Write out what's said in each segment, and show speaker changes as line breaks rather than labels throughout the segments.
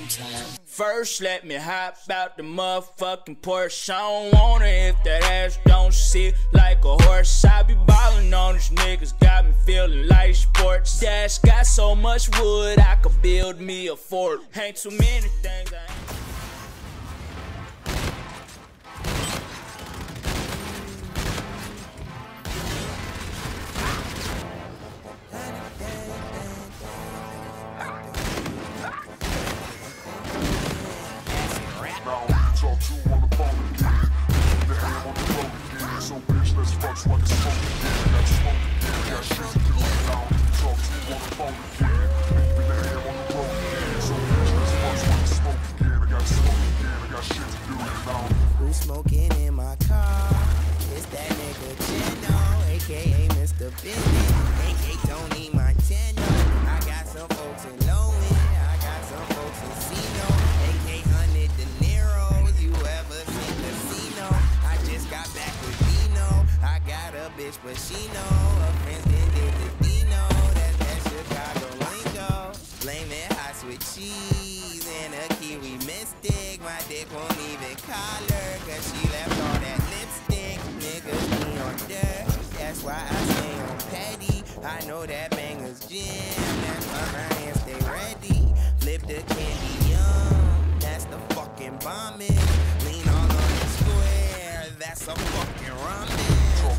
sometimes. First, let me hop out the motherfucking Porsche. I don't want it if that ass don't sit like a horse. I be ballin' on these niggas, got me feeling like sports. Dash got so much wood, I could build me a fort. Ain't too many things I ain't.
Who's smoking in my car? It's that nigga Chino, aka Mr. Business. AK don't need my tenor. I got some folks in Lowen, I got some folks in Sino. AK 100 De Niro, you ever seen Casino? I just got back with Dino. I got a bitch, but she know her friends been did the Dino. That's that Chicago lingo. Blame it hot with cheese and a kiwi mystic. My dick won't even call her, cause she left all that lipstick. Niggas be on dirt, that's why I stay on petty. I know that banger's jam, that's why my hands stay ready. Flip the candy yum, that's the fucking bombing. Lean all on the square, that's a fucking ramen.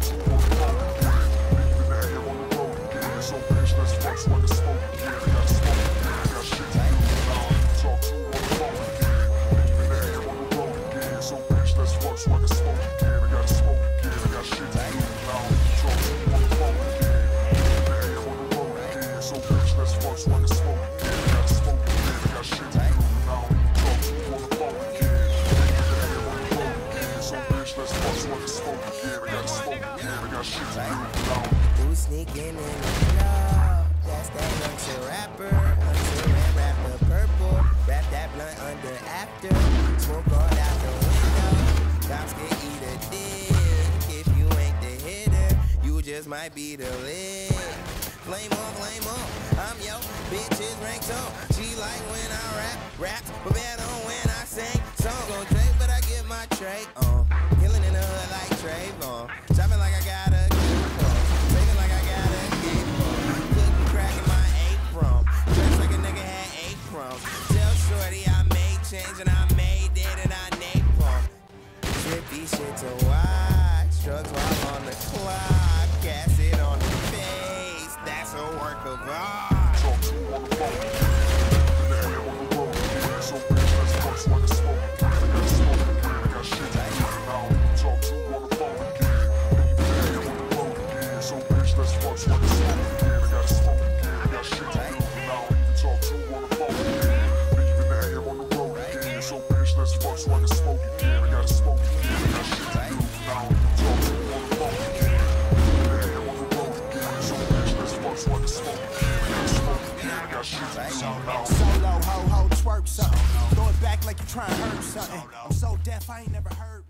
Who's sneaking in the club? That's that youngster rapper. Until that rapper purple. Wrap that blunt under after. Smoke all out the window. Cops can eat a dick. If you ain't the hitter, you just might be the lid. Flame on, I'm yo bitch's rank tone. She like when I rap, but better when I sing. Song gon' drink, but I get my tray on. Killing in the hood like Trayvon. Chopping like I got a coupon. Taking like I got a coupon. Cooking crack in my apron. Dressed like a nigga had 8 crumbs. Tell shorty I made change and I made it and I napalm. Trippy shit to watch. Drugs while on the clock. Acid on the face. That's a work of art.
Talk to you on the phone. In the air on the road. So bitch, let's fuck so I can smoke. I got smoke again. I got shit to do now. Talk to you on the phone again. In the air on the road again. So bitch, let's fuck so I can smoke again. I got smoke again. I got shit to do now. Talk to you on the phone again. In the air on the road again. So bitch, let's fuck so I can smoke again. I got smoke again. I got shit to do now. Talk to you on the phone again. In the air on the road again. So bitch, let's fuck so I can smoke again. I got smoke again. I got shit to do now.
Solo, ho, twerk something. Throw it back like you trying to hurt something. I'm so deaf, I ain't never heard.